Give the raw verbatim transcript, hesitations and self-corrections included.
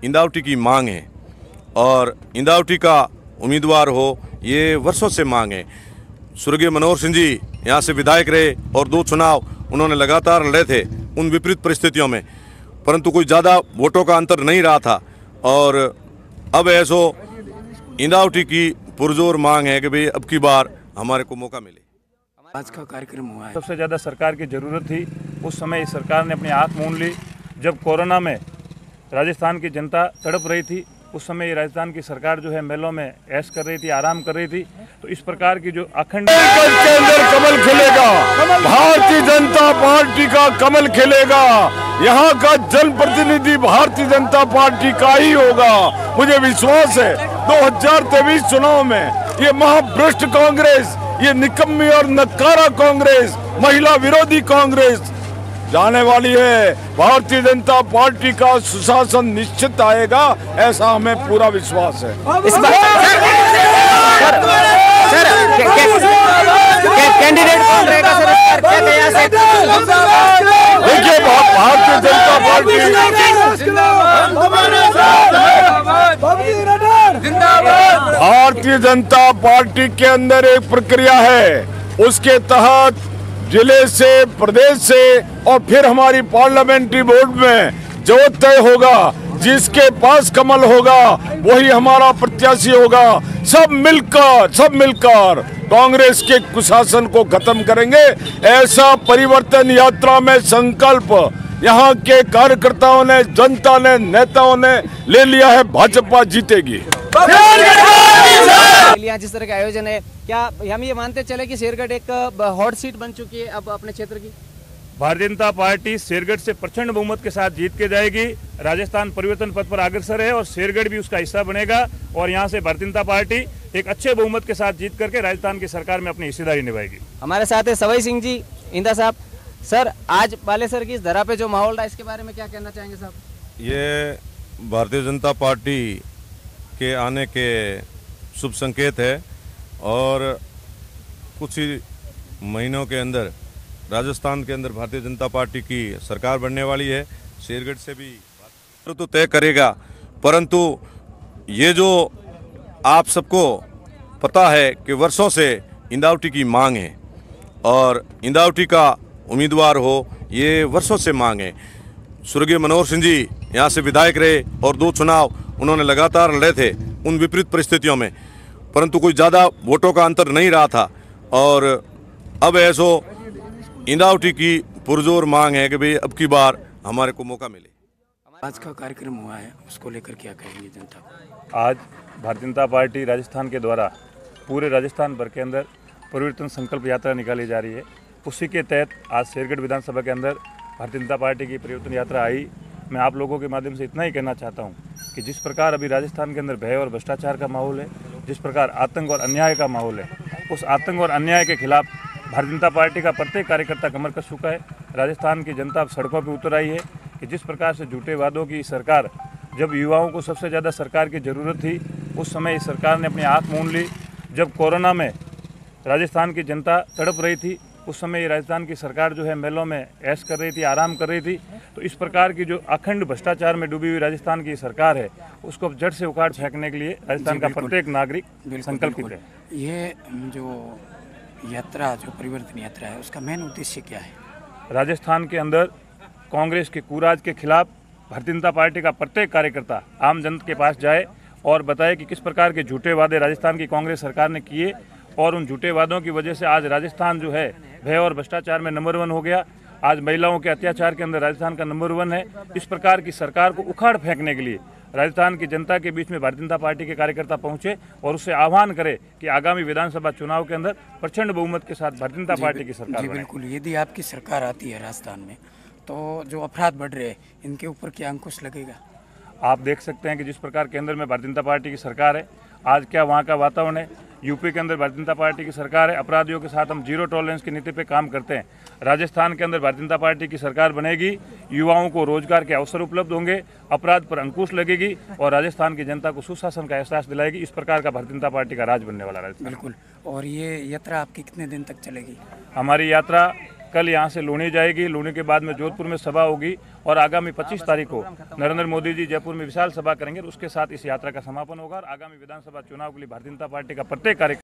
इंदावटी की मांग है और इंदावटी का उम्मीदवार हो ये वर्षों से मांग है। स्वर्गीय मनोहर सिंह जी यहाँ से विधायक रहे और दो चुनाव उन्होंने लगातार लड़े थे उन विपरीत परिस्थितियों में, परंतु कोई ज़्यादा वोटों का अंतर नहीं रहा था। और अब ऐसो इंदावटी की पुरजोर मांग है कि भाई अब की बार हमारे को मौका मिले। आज का कार्यक्रम हुआ है। सबसे ज़्यादा सरकार की ज़रूरत थी उस समय इस सरकार ने अपनी आँख मूंद ली। जब कोरोना में राजस्थान की जनता तड़प रही थी उस समय राजस्थान की सरकार जो है मेलों में ऐश कर रही थी, आराम कर रही थी। तो इस प्रकार की जो अखंड के अंदर कमल खिलेगा, भारतीय जनता पार्टी का कमल खिलेगा। यहाँ का जनप्रतिनिधि भारतीय जनता पार्टी का ही होगा। मुझे विश्वास है दो हजार तेईस चुनाव में ये महाभ्रष्ट कांग्रेस, ये निकम्मी और नकारा कांग्रेस, महिला विरोधी कांग्रेस जाने वाली है। भारतीय जनता पार्टी का सुशासन निश्चित आएगा, ऐसा हमें पूरा विश्वास है। इस बार सर कैंडिडेट कौन रहेगा सर? इस बार क्या कयास है? देखिए भारतीय जनता पार्टी भारतीय जनता पार्टी के अंदर एक प्रक्रिया है, उसके तहत जिले से, प्रदेश से और फिर हमारी पार्लियामेंट्री बोर्ड में जो तय होगा, जिसके पास कमल होगा वही हमारा प्रत्याशी होगा। सब मिलकर सब मिलकर कांग्रेस के कुशासन को खत्म करेंगे। ऐसा परिवर्तन यात्रा में संकल्प यहाँ के कार्यकर्ताओं ने, जनता ने, नेताओं ने ले लिया है। भाजपा जीतेगी। जिस तरह का आयोजन है, क्या हम ये मानते चले कि शेरगढ़ एक हॉट सीट बन चुकी है अब अपने क्षेत्र की? भारतीय जनता पार्टी शेरगढ़ से प्रचंड बहुमत के साथ जीत के जाएगी। राजस्थान परिवर्तन पथ पर अग्रसर है और शेरगढ़ भी उसका हिस्सा बनेगा और यहाँ से भारतीय जनता पार्टी एक अच्छे बहुमत के साथ जीत करके राजस्थान की सरकार में अपनी हिस्सेदारी निभाएगी। हमारे साथ है सवाई सिंह जी, इंदा साहब। सर, आज बालेसर की इस धरा पे जो माहौल रहा है इसके बारे में क्या कहना चाहेंगे साहब? ये भारतीय जनता पार्टी के आने के शुभ संकेत है और कुछ ही महीनों के अंदर राजस्थान के अंदर भारतीय जनता पार्टी की सरकार बनने वाली है। शेरगढ़ से भी तो तय करेगा, परंतु ये जो आप सबको पता है कि वर्षों से इंदावटी की मांग है और इंदावटी का उम्मीदवार हो ये वर्षों से मांग है। स्वर्गीय मनोहर सिंह जी यहाँ से विधायक रहे और दो चुनाव उन्होंने लगातार लड़े थे उन विपरीत परिस्थितियों में, परंतु कोई ज़्यादा वोटों का अंतर नहीं रहा था। और अब ऐसो इंदावटी की पुरजोर मांग है कि भाई अब की बार हमारे को मौका मिले। आज का कार्यक्रम हुआ है, उसको लेकर क्या कहेंगे जनता को? आज भारतीय जनता पार्टी राजस्थान के द्वारा पूरे राजस्थान भर के अंदर परिवर्तन संकल्प यात्रा निकाली जा रही है। उसी के तहत आज शेरगढ़ विधानसभा के अंदर भारतीय जनता पार्टी की परिवर्तन यात्रा आई। मैं आप लोगों के माध्यम से इतना ही कहना चाहता हूँ कि जिस प्रकार अभी राजस्थान के अंदर भय और भ्रष्टाचार का माहौल है, जिस प्रकार आतंक और अन्याय का माहौल है, उस आतंक और अन्याय के खिलाफ भारतीय जनता पार्टी का प्रत्येक कार्यकर्ता कमर कस चुका है। राजस्थान की जनता अब सड़कों पर उतर आई है कि जिस प्रकार से झूठे वादों की सरकार, जब युवाओं को सबसे ज़्यादा सरकार की ज़रूरत थी उस समय इस सरकार ने अपनी आँख मूंद ली। जब कोरोना में राजस्थान की जनता तड़प रही थी उस समय राजस्थान की सरकार जो है मेलों में ऐश कर रही थी, आराम कर रही थी। तो इस प्रकार की जो अखंड भ्रष्टाचार में डूबी हुई राजस्थान की सरकार है उसको जड़ से उखाड़ फेंकने के लिए राजस्थान का प्रत्येक नागरिक संकल्पित है। ये जो यात्रा, जो परिवर्तन यात्रा है, उसका मेन उद्देश्य क्या है? राजस्थान के अंदर कांग्रेस के कुराज के खिलाफ भारतीय जनता पार्टी का प्रत्येक कार्यकर्ता आम जनता के पास जाए और बताए कि किस प्रकार के झूठे वादे राजस्थान की कांग्रेस सरकार ने किए और उन झूठे वादों की वजह से आज राजस्थान जो है भय और भ्रष्टाचार में नंबर वन हो गया। आज महिलाओं के अत्याचार के अंदर राजस्थान का नंबर वन है। इस प्रकार की सरकार को उखाड़ फेंकने के लिए राजस्थान की जनता के बीच में भारतीय जनता पार्टी के कार्यकर्ता पहुंचे और उससे आह्वान करे कि आगामी विधानसभा चुनाव के अंदर प्रचंड बहुमत के साथ भारतीय जनता पार्टी की सरकार जी बिल्कुल। यदि आपकी सरकार आती है राजस्थान में तो जो अपराध बढ़ रहे हैं इनके ऊपर क्या अंकुश लगेगा? आप देख सकते हैं कि जिस प्रकार केंद्र में भारतीय जनता पार्टी की सरकार है, आज क्या वहाँ का वातावरण है। यूपी के अंदर भारतीय जनता पार्टी की सरकार है, अपराधियों के साथ हम जीरो टॉलरेंस की नीति पे काम करते हैं। राजस्थान के अंदर भारतीय जनता पार्टी की सरकार बनेगी, युवाओं को रोजगार के अवसर उपलब्ध होंगे, अपराध पर अंकुश लगेगी और राजस्थान की जनता को सुशासन का एहसास दिलाएगी। इस प्रकार का भारतीय जनता पार्टी का राज बनने वाला है। बिल्कुल। और ये यात्रा आपकी कितने दिन तक चलेगी? हमारी यात्रा कल यहाँ से लूणी जाएगी, लूणी के बाद में जोधपुर में सभा होगी और आगामी पच्चीस तारीख को नरेंद्र मोदी जी जयपुर में विशाल सभा करेंगे। उसके साथ इस यात्रा का समापन होगा और आगामी विधानसभा चुनाव के लिए भारतीय जनता पार्टी का प्रत्येक कार्यक्रम